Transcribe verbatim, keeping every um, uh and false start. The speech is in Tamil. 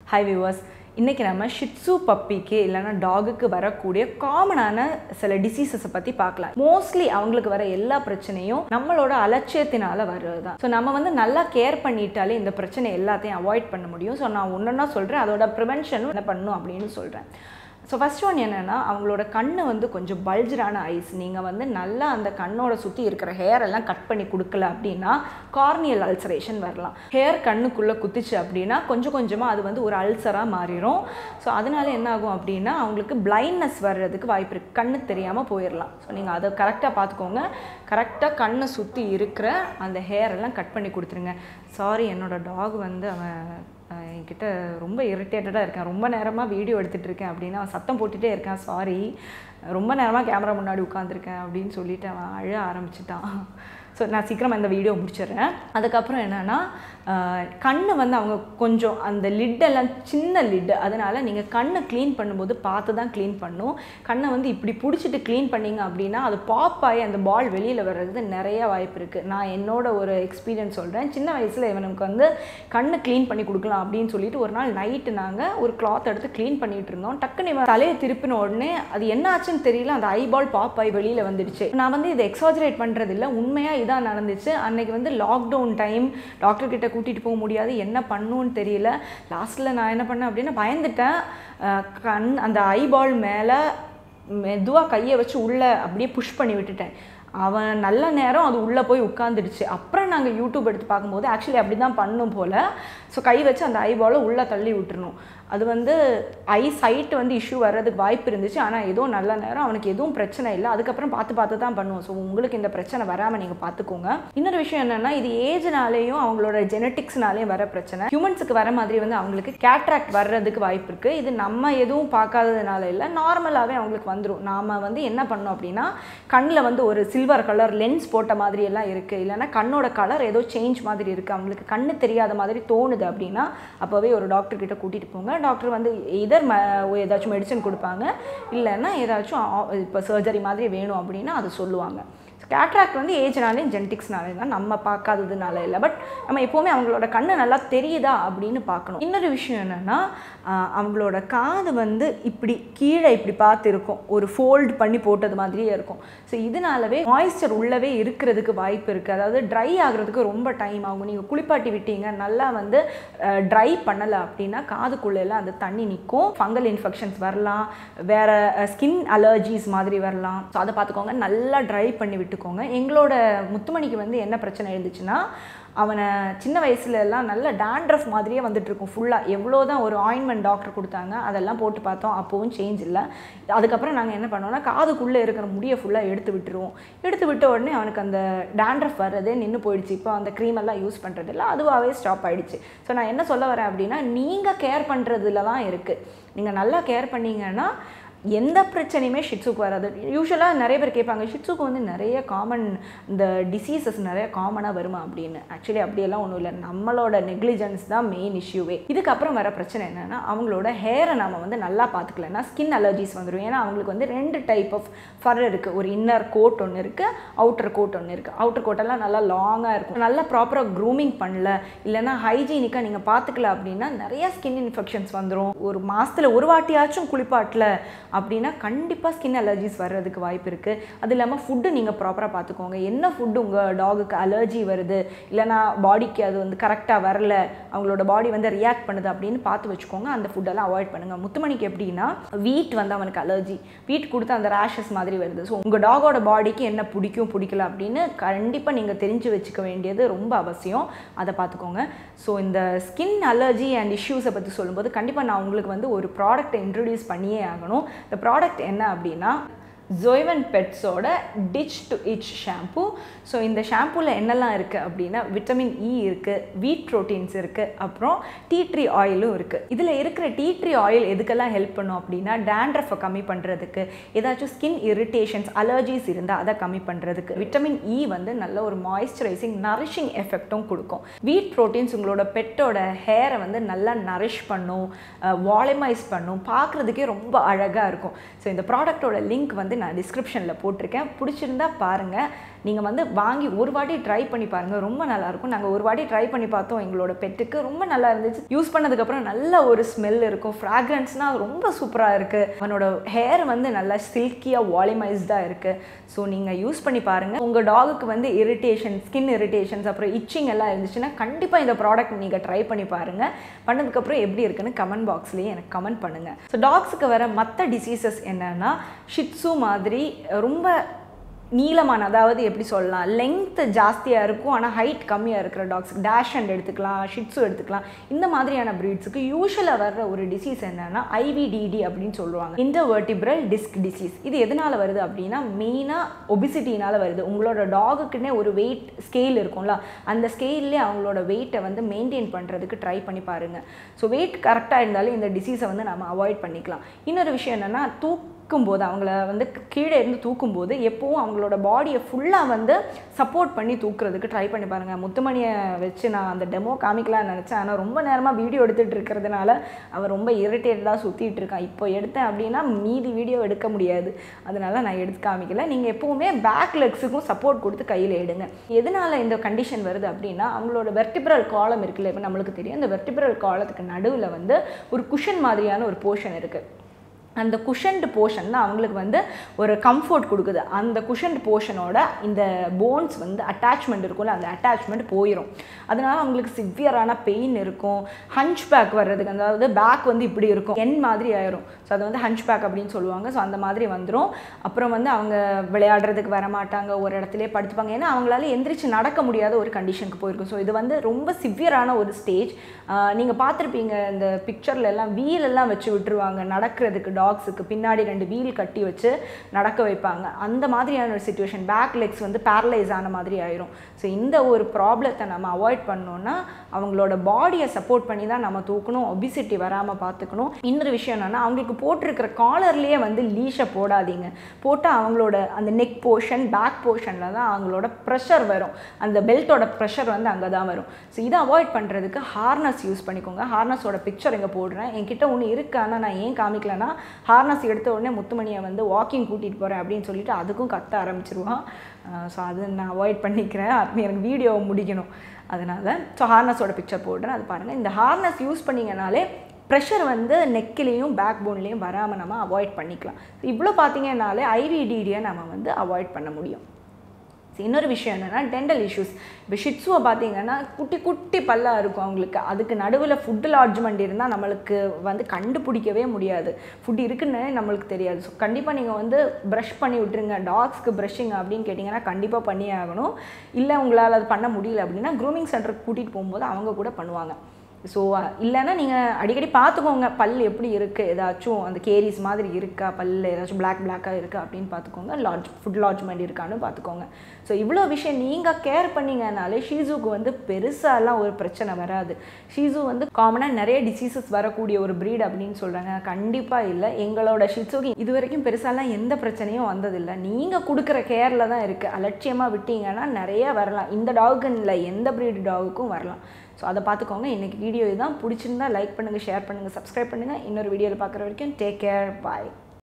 Hi viewers, இன்னைக்கு நம்ம ஷிட்சு பப்பிக்கு இல்லனா டாகுக்கு வரக்கூடிய காமனான சில டிசீசஸ் பத்தி பார்க்கலாம். மோஸ்ட்லி அவங்களுக்கு வர எல்லா பிரச்சனையும் நம்மளோட அலட்சியத்தினால வருதுதான். ஸோ நம்ம வந்து நல்லா கேர் பண்ணிட்டாலே இந்த பிரச்சனை எல்லாத்தையும் அவாய்ட் பண்ண முடியும். ஸோ நான் ஒன்னொன்னா சொல்றேன், அதோட ப்ரிவென்ஷனும் என்ன பண்ணணும் அப்படின்னு சொல்றேன். ஸோ ஃபஸ்ட் ஒன் என்னென்னா, அவங்களோட கண்ணு வந்து கொஞ்சம் பல்ஜரான ஐஸ். நீங்கள் வந்து நல்லா அந்த கண்ணோட சுற்றி இருக்கிற ஹேர் எல்லாம் கட் பண்ணி கொடுக்கல அப்படின்னா கார்னியல் அல்சரேஷன் வரலாம். ஹேர் கண்ணுக்குள்ளே குத்திச்சு அப்படின்னா கொஞ்சம் கொஞ்சமாக அது வந்து ஒரு அல்சராக மாறிடும். ஸோ அதனால என்ன ஆகும் அப்படின்னா அவங்களுக்கு பிளைண்ட்னஸ் வர்றதுக்கு வாய்ப்பு இருக்குது, கண்ணு தெரியாமல் போயிடலாம். ஸோ நீங்கள் அதை கரெக்டாக பார்த்துக்கோங்க. கரெக்டாக கண்ணை சுற்றி இருக்கிற அந்த ஹேர் எல்லாம் கட் பண்ணி கொடுத்துருங்க. சாரி, என்னோடய டாக் வந்து அவன் என்கிட்ட ரொம்ப இரிட்டேட்டடாக இருக்கேன், ரொம்ப நேரமாக வீடியோ எடுத்துகிட்டு இருக்கேன் அப்படின்னு அவன் சத்தம் போட்டுகிட்டே இருக்கான். சாரி, ரொம்ப நேரமாக கேமரா முன்னாடி உட்காந்துருக்கேன் அப்படின்னு சொல்லிட்டு அவன் அழ ஆரம்பிச்சிட்டான். ஸோ நான் சீக்கிரமாக இந்த வீடியோ முடிச்சிடுறேன். அதுக்கப்புறம் என்னென்னா, கண்ணு வந்து அவங்க கொஞ்சம் அந்த லிட்டெல்லாம் சின்ன லிட்டு, அதனால் நீங்கள் கண்ணை க்ளீன் பண்ணும்போது பார்த்து தான் க்ளீன் பண்ணணும். கண்ணை வந்து இப்படி பிடிச்சிட்டு க்ளீன் பண்ணிங்க அப்படின்னா அது பாப் ஆகி அந்த பால் வெளியில் வர்றது நிறைய வாய்ப்பு இருக்குது. நான் என்னோட ஒரு எக்ஸ்பீரியன்ஸ் சொல்கிறேன். சின்ன வயசில் இவனுக்கு வந்து கண்ணை க்ளீன் பண்ணி கொடுக்கலாம் அப்படின்னு சொல்லிட்டு ஒரு நாள் நைட்டு நாங்கள் ஒரு கிளாத் எடுத்து க்ளீன் பண்ணிகிட்டு இருந்தோம். டக்குன்னு இவன் தலையை திருப்பின உடனே அது என்ன ஆச்சுன்னு தெரியல, அந்த ஐபால் பாப் ஆகி வெளியில் வந்துடுச்சு. நான் வந்து இதை எக்ஸாஜரேட் பண்ணுறது இல்லை, உண்மையாக இதான் நடந்துச்சு. அன்னைக்கு வந்து லாக்டவுன் டைம், டாக்டர் கிட்ட கூட்டிகிட்டு போக முடியாது, என்ன பண்ணுன்னு தெரியல. லாஸ்ட்டில் நான் என்ன பண்ணேன் அப்படின்னா பயந்துட்டேன். கண் அந்த ஐபால் மேலே மெதுவாக கையை வச்சு உள்ளே அப்படியே புஷ் பண்ணி விட்டுட்டேன். அவன் நல்ல நேரம் அது உள்ளே போய் உட்காந்துடுச்சு. அப்புறம் நாங்கள் யூடியூப் எடுத்து பார்க்கும்போது ஆக்சுவலி அப்படி தான் பண்ணும் போல். ஸோ கை வச்சு அந்த ஐபாலை உள்ளே தள்ளி விட்டுருணும். அது வந்து ஐ சைட் வந்து இஷ்யூ வர்றதுக்கு வாய்ப்பு இருந்துச்சு. ஆனால் ஏதோ நல்ல நேரம், அவனுக்கு எதுவும் பிரச்சனை இல்லை. அதுக்கப்புறம் பார்த்து பார்த்து தான் பண்ணுவோம். ஸோ உங்களுக்கு இந்த பிரச்சனை வராமல் நீங்கள் பார்த்துக்கோங்க. இன்னொரு விஷயம் என்னென்னா, இது ஏஜ்னாலேயும் அவங்களோட ஜெனட்டிக்ஸ்னாலேயும் வர பிரச்சனை. ஹியூமன்ஸுக்கு வர மாதிரி வந்து அவங்களுக்கு கேட்ராக்ட் வர்றதுக்கு வாய்ப்பு இருக்குது. இது நம்ம எதுவும் பார்க்காததுனால இல்லை, நார்மலாகவே அவங்களுக்கு வந்துடும். நாம் வந்து என்ன பண்ணோம் அப்படின்னா, கண்ணில் வந்து ஒரு சில்வர் கலர் லென்ஸ் போட்ட மாதிரி எல்லாம் இருக்குது, இல்லைன்னா கண்ணோட கலர் ஏதோ சேஞ்ச் மாதிரி இருக்குது, அவங்களுக்கு கண்ணு தெரியாத மாதிரி தோணுது அப்படின்னா அப்போவே ஒரு டாக்டர் கிட்ட கூட்டிகிட்டு போங்க. டாக்டர் வந்து இதர் ஏதாச்சும் மெடிசன் கொடுப்பாங்க, இல்லைன்னா ஏதாச்சும் இப்போ சர்ஜரி மாதிரி வேணும் அப்படின்னா அது சொல்லுவாங்க. கேட்ராக்ட் வந்து ஏஜ்னாலேயும் ஜெனட்டிக்ஸ்னாலே தான், நம்ம பார்க்காததுனால இல்லை. பட் நம்ம எப்போவுமே அவங்களோட கண்ணு நல்லா தெரியுதா அப்படின்னு பார்க்கணும். இன்னொரு விஷயம் என்னென்னா, அவங்களோட காது வந்து இப்படி கீழே இப்படி பார்த்து இருக்கும், ஒரு ஃபோல்டு பண்ணி போட்டது மாதிரியே இருக்கும். ஸோ இதனாலவே மாய்ஸ்சர் உள்ளவே இருக்கிறதுக்கு வாய்ப்பு இருக்குது. அதாவது ட்ரை ஆகிறதுக்கு ரொம்ப டைம் ஆகும். நீங்கள் குளிப்பாட்டி விட்டீங்க, நல்லா வந்து ட்ரை பண்ணலை அப்படின்னா காதுக்குள்ளெல்லாம் அந்த தண்ணி நிற்கும். ஃபங்கல் இன்ஃபெக்ஷன்ஸ் வரலாம், வேறு ஸ்கின் அலர்ஜிஸ் மாதிரி வரலாம். ஸோ அதை பார்த்துக்கோங்க, நல்லா ட்ரை பண்ணி விட்டு. எங்களோட முத்துமணிக்கு வந்து என்ன பிரச்சனை இருந்துச்சுன்னா, அவனை சின்ன வயசுல எல்லாம் நல்ல டேண்ட்ரஃப் மாதிரியே வந்துட்டு இருக்கும் ஃபுல்லாக. எவ்வளோதான் ஒரு ஆயின்மெண்ட் டாக்டர் கொடுத்தாங்க, அதெல்லாம் போட்டு பார்த்தோம், அப்போவும் சேஞ்ச் இல்லை. அதுக்கப்புறம் நாங்கள் என்ன பண்ணோம்னா, காதுக்குள்ளே இருக்கிற முடியை ஃபுல்லாக எடுத்து விட்டுருவோம். எடுத்து விட்ட உடனே அவனுக்கு அந்த டேண்ட்ரஃப் வர்றதே நின்று போயிடுச்சு. இப்போ அந்த க்ரீம் எல்லாம் யூஸ் பண்ணுறது இல்லை, அதுவாகவே ஸ்டாப் ஆகிடுச்சு. ஸோ நான் என்ன சொல்ல வரேன் அப்படின்னா, நீங்கள் கேர் பண்ணுறதுல தான் இருக்குது. நீங்கள் நல்லா கேர் பண்ணீங்கன்னா எந்த பிரச்சனையுமே ஷிட்சுக்கு வராது. யூஸ்வலாக நிறைய பேர் கேட்பாங்க, ஷிட்சுக்கு வந்து நிறைய காமன் இந்த டிசீசஸ் நிறைய காமனாக வருமா அப்படின்னு. ஆக்சுவலி அப்படியெல்லாம் ஒன்றும் இல்லை, நம்மளோட நெக்லிஜென்ஸ் தான் மெயின் இஷ்யூவே. இதுக்கப்புறம் வர பிரச்சனை என்னென்னா, அவங்களோட ஹேரை நம்ம வந்து நல்லா பார்த்துக்கலன்னா ஸ்கின் அலர்ஜிஸ் வந்துடும். ஏன்னா அவங்களுக்கு வந்து ரெண்டு டைப் ஆஃப் ஃபர் இருக்குது. ஒரு இன்னர் கோட் ஒன்று இருக்குது, அவுட்டர் கோட் ஒன்று இருக்குது. அவுட்டர் கோட்டெல்லாம் நல்லா லாங்காக இருக்கும். நல்லா ப்ராப்பராக க்ரூமிங் பண்ணல, இல்லைன்னா ஹைஜீனிக்காக நீங்கள் பார்த்துக்கல அப்படின்னா நிறைய ஸ்கின் இன்ஃபெக்ஷன்ஸ் வந்துடும். ஒரு மாதத்தில் ஒரு வாட்டியாச்சும் குளிப்பாட்டில் அப்படின்னா கண்டிப்பாக ஸ்கின் அலர்ஜிஸ் வர்றதுக்கு வாய்ப்பு இருக்குது. அது இல்லாமல் ஃபுட்டு நீங்கள் ப்ராப்பராக பார்த்துக்கோங்க. என்ன ஃபுட்டு உங்கள் டாகுக்கு அலர்ஜி வருது, இல்லைனா பாடிக்கு அது வந்து கரெக்டாக வரல, அவங்களோட பாடி வந்து ரியாக்ட் பண்ணுது அப்படின்னு பார்த்து வச்சுக்கோங்க. அந்த ஃபுட்டெல்லாம் அவாய்ட் பண்ணுங்கள். முத்துமணிக்கு எப்படின்னா, வீட் வந்து அவனுக்கு அலர்ஜி, வீட் கொடுத்து அந்த ரேஷஸ் மாதிரி வருது. ஸோ உங்கள் டாகோட பாடிக்கு என்ன பிடிக்கும் பிடிக்கல அப்படின்னு கண்டிப்பாக நீங்கள் தெரிஞ்சு வச்சுக்க வேண்டியது ரொம்ப அவசியம். அதை பார்த்துக்கோங்க. ஸோ இந்த ஸ்கின் அலர்ஜி அண்ட் இஷ்யூஸை பற்றி சொல்லும்போது கண்டிப்பாக நான் உங்களுக்கு வந்து ஒரு ப்ராடக்ட்டை இன்ட்ரடியூஸ் பண்ணியே ஆகணும். இந்த ப்ராடக்ட் என்ன அப்படின்னா, ஜோய்வன் பெட்ஸோட ditch to itch shampoo. So இந்த ஷாம்பூவில் என்னெல்லாம் இருக்குது அப்படின்னா, விட்டமின் இ இருக்குது, வீட் ப்ரோட்டீன்ஸ் இருக்குது, அப்புறம் டீ ட்ரீ ஆயிலும் இருக்குது. இதில் இருக்கிற டீ ட்ரீ ஆயில் எதுக்கெல்லாம் ஹெல்ப் பண்ணும் அப்படின்னா, டேண்ட்ரஃபை கம்மி பண்ணுறதுக்கு, ஏதாச்சும் ஸ்கின் இரிட்டேஷன்ஸ் அலர்ஜிஸ் இருந்தால் அதை கம்மி பண்ணுறதுக்கு. விட்டமின் இ வந்து நல்ல ஒரு மாய்ஸ்சரைசிங் நரிஷிங் எஃபெக்டும் கொடுக்கும். வீட் ப்ரோட்டீன்ஸ் உங்களோட பெட்டோட ஹேரை வந்து நல்லா நரிஷ் பண்ணும், வாலிமைஸ் பண்ணும், பார்க்குறதுக்கே ரொம்ப அழகாக இருக்கும். ஸோ இந்த ப்ராடக்டோட லிங்க் வந்து நான் டிஸ்கிரிப்ஷனில் போட்டிருக்கேன், பிடிச்சிருந்தா பாருங்கள். நீங்கள் வந்து வாங்கி ஒரு வாட்டி ட்ரை பண்ணி பாருங்கள், ரொம்ப நல்லாயிருக்கும். நாங்கள் ஒரு வாட்டி ட்ரை பண்ணி பார்த்தோம், எங்களோட பெட்டுக்கு ரொம்ப நல்லா இருந்துச்சு. யூஸ் பண்ணதுக்கப்புறம் நல்ல ஒரு ஸ்மெல் இருக்கும், ஃப்ராக்ரன்ஸ்னால் ரொம்ப சூப்பராக இருக்குது. அவனோட ஹேர் வந்து நல்லா சில்கியாக வால்யூமைஸ்டாக இருக்குது. ஸோ நீங்கள் யூஸ் பண்ணி பாருங்கள். உங்கள் டாகுக்கு வந்து இரிட்டேஷன், ஸ்கின் இரிட்டேஷன்ஸ், அப்புறம் இச்சிங் எல்லாம் இருந்துச்சுன்னா கண்டிப்பாக இந்த ப்ராடக்ட் நீங்கள் ட்ரை பண்ணி பாருங்கள். பண்ணதுக்கப்புறம் எப்படி இருக்குன்னு கமெண்ட் பாக்ஸ்லேயே எனக்கு கமெண்ட் பண்ணுங்கள். ஸோ டாக்ஸுக்கு வர மற்ற டிசீசஸ் என்னென்னா ஷிட்ஸு மாதிரி ரொம்ப நீளமான, அதாவது எப்படி சொல்லலாம், லெங்க்த் ஜாஸ்தியாக இருக்கும் ஆனால் ஹைட் கம்மியாக இருக்கிற டாக்ஸ், டேஷ் அண்ட் எடுத்துக்கலாம், ஷிட்ஸு எடுத்துக்கலாம். இந்த மாதிரியான ப்ரீட்ஸுக்கு யூஷுவலாக வர்ற ஒரு டிசீஸ் என்னென்னா ஐவிடிடி அப்படின்னு சொல்லுவாங்க, இன்டர்வெர்டிபிரல் டிஸ்க் டிசீஸ். இது எதனால் வருது அப்படின்னா மெயினாக ஒபிசிட்டினால் வருது. உங்களோட டாகுக்குன்னே ஒரு வெயிட் ஸ்கேல் இருக்கும்ல, அந்த ஸ்கேல்லே அவங்களோட வெயிட்டை வந்து மெயின்டைன் பண்ணுறதுக்கு ட்ரை பண்ணி பாருங்கள். ஸோ வெயிட் கரெக்டாக இருந்தாலும் இந்த டிசீஸை வந்து நம்ம அவாய்ட் பண்ணிக்கலாம். இன்னொரு விஷயம் என்னென்னா தூக் தூக்கும்போது அவங்கள வந்து கீழே இருந்து தூக்கும்போது எப்போவும் அவங்களோட பாடியை ஃபுல்லாக வந்து சப்போர்ட் பண்ணி தூக்குறதுக்கு ட்ரை பண்ணி பாருங்கள். முத்துமணியை வச்சு நான் அந்த டெமோ காமிக்கலாம்னு நினச்சேன், ஆனால் ரொம்ப நேரமாக வீடியோ எடுத்துகிட்டு இருக்கிறதுனால அவன் ரொம்ப இரிட்டேட்டடாக சுற்றிட்டு இருக்கான். இப்போ எடுத்தேன் அப்படின்னா மீதி வீடியோ எடுக்க முடியாது, அதனால நான் எடுத்து காமிக்கல. நீங்கள் எப்போவுமே பேக் லெக்ஸுக்கும் சப்போர்ட் கொடுத்து கையில் எடுங்க. எதனால் இந்த கண்டிஷன் வருது அப்படின்னா அவங்களோட வெர்டிபிரல் காலம் இருக்குல்ல, இப்போ நம்மளுக்கு தெரியும், இந்த வெர்டிபிரல் காலத்துக்கு நடுவில் வந்து ஒரு குஷன் மாதிரியான ஒரு போர்ஷன் இருக்குது. அந்த குஷன்டு போர்ஷன் தான் அவங்களுக்கு வந்து ஒரு கம்ஃபர்ட் கொடுக்குது. அந்த குஷன்டு போர்ஷனோட இந்த போன்ஸ் வந்து அட்டாச்மெண்ட் இருக்கும்ல, அந்த அட்டாச்மெண்ட் போயிடும். அதனால அவங்களுக்கு சிவியரான பெயின் இருக்கும், ஹஞ்ச் பேக் வர்றதுக்கு, அதாவது பேக் வந்து இப்படி இருக்கும், என் மாதிரி ஆயிரும். ஸோ அது வந்து ஹஞ்ச் பேக் அப்படின்னு சொல்லுவாங்க. ஸோ அந்த மாதிரி வந்துடும். அப்புறம் வந்து அவங்க விளையாடுறதுக்கு வர மாட்டாங்க, ஒரு இடத்துலேயே படுத்துப்பாங்க. ஏன்னா அவங்களால எந்திரிச்சு நடக்க முடியாத ஒரு கண்டிஷனுக்கு போயிருக்கும். ஸோ இது வந்து ரொம்ப சிவியரான ஒரு ஸ்டேஜ். நீங்கள் பார்த்துருப்பீங்க இந்த பிக்சர்ல எல்லாம் வீல் எல்லாம் வச்சு விட்டுருவாங்க நடக்கிறதுக்கு, டாக்ஸுக்கு பின்னாடி ரெண்டு வீல் கட்டி வச்சு நடக்க வைப்பாங்க. அந்த மாதிரியான ஒரு சிச்சுவேஷன், பேக் லெக்ஸ் வந்து பேரலைஸ் ஆன மாதிரி ஆயிரும். ஸோ இந்த ஒரு ப்ராப்ளத்தை நம்ம அவாய்ட் பண்ணோன்னா அவங்களோட பாடியை சப்போர்ட் பண்ணி தான் நம்ம தூக்கணும், ஒபிசிட்டி வராமல் பார்த்துக்கணும். இன்னொரு விஷயம் என்னென்னா அவங்களுக்கு போட்டிருக்கிற காலர்லேயே வந்து லீஷை போடாதீங்க. போட்டால் அவங்களோட அந்த நெக் போர்ஷன், பேக் போர்ஷனில் தான் அவங்களோட ப்ரெஷர் வரும், அந்த பெல்ட்டோட ப்ரெஷர் வந்து அங்கே தான் வரும். ஸோ இதை அவாய்ட் பண்ணுறதுக்கு ஹார்னஸ் யூஸ் பண்ணிக்கோங்க. ஹார்னஸோட பிக்சர் இங்கே போடுறேன், என்கிட்ட ஒன்று இருக்குது, ஆனால் நான் ஏன் காமிக்கலன்னா ஹார்னஸ் எடுத்த உடனே முத்துமணியை வந்து வாக்கிங் கூட்டிகிட்டு போகிறேன் அப்படின்னு சொல்லிட்டு அதுக்கும் கத்த ஆரம்பிச்சிருவான். ஸோ அது நான் அவாய்ட் பண்ணிக்கிறேன், அது எனக்கு வீடியோவை முடிக்கணும் அதனால். ஸோ ஹார்னஸோட பிக்சர் போடுறேன், அது பாருங்கள். இந்த ஹார்னஸ் யூஸ் பண்ணிங்கனாலே ப்ரெஷர் வந்து நெக்கிலையும் பேக் போன்லேயும் வராமல் நம்ம அவாய்ட் பண்ணிக்கலாம். இவ்வளோ பார்த்தீங்கன்னாலே ஐவிடிடியை நம்ம வந்து அவாய்ட் பண்ண முடியும். இன்னொரு விஷயம் என்னென்னா டென்டல் இஷ்யூஸ். இப்போ ஷிட்ஸுவை பார்த்தீங்கன்னா குட்டி குட்டி பல்லாக இருக்கும் அவங்களுக்கு, அதுக்கு நடுவில் ஃபுட்டு லாட்ஜ்மெண்ட் இருந்தால் நம்மளுக்கு வந்து கண்டுபிடிக்கவே முடியாது, ஃபுட் இருக்குன்னு நம்மளுக்கு தெரியாது. ஸோ கண்டிப்பாக நீங்கள் வந்து ப்ரஷ் பண்ணி விட்டுருங்க. டாக்ஸ்க்கு ப்ரஷிங் அப்படின்னு கேட்டிங்கன்னா கண்டிப்பாக பண்ணியே ஆகணும். இல்லை உங்களால் அது பண்ண முடியல அப்படின்னா க்ரூமிங் சென்டருக்கு கூட்டிகிட்டு போகும்போது அவங்க கூட பண்ணுவாங்க. ஸோ இல்லைன்னா நீங்கள் அடிக்கடி பார்த்துக்கோங்க பல் எப்படி இருக்குது, ஏதாச்சும் அந்த கேரிஸ் மாதிரி இருக்கா, பல் ஏதாச்சும் பிளாக் பிளாக்காக இருக்கா அப்படின்னு பார்த்துக்கோங்க. லாட்ஜ் ஃபுட் லாட்ஜ்மெண்ட் இருக்கான்னு பார்த்துக்கோங்க. ஸோ இவ்வளோ விஷயம் நீங்கள் கேர் பண்ணிங்கனாலே ஷீஸுக்கு வந்து பெருசாலாம் ஒரு பிரச்சனை வராது. ஷீஸு வந்து காமனாக நிறைய டிசீசஸ் வரக்கூடிய ஒரு ப்ரீட் அப்படின்னு சொல்கிறாங்க, கண்டிப்பாக இல்லை. எங்களோட ஷிட்ஸுக்கு இது வரைக்கும் பெருசாலாம் எந்த பிரச்சனையும் வந்ததில்லை. நீங்கள் கொடுக்குற கேரில் தான் இருக்குது. அலட்சியமாக விட்டீங்கன்னா நிறைய வரலாம். இந்த டாகுன்னு இல்லை, எந்த ப்ரீட் டாகுக்கும் வரலாம். ஸோ அதை பார்த்துக்கோங்க. இன்றைக்கி வீடியோ இதுதான். பிடிச்சிருந்தா லைக் பண்ணுங்கள், ஷேர் பண்ணுங்கள், சப்ஸ்கிரைப் பண்ணுங்கள். இன்னொரு வீடியோவில் பார்க்குற வரைக்கும் டேக் கேர், பாய்.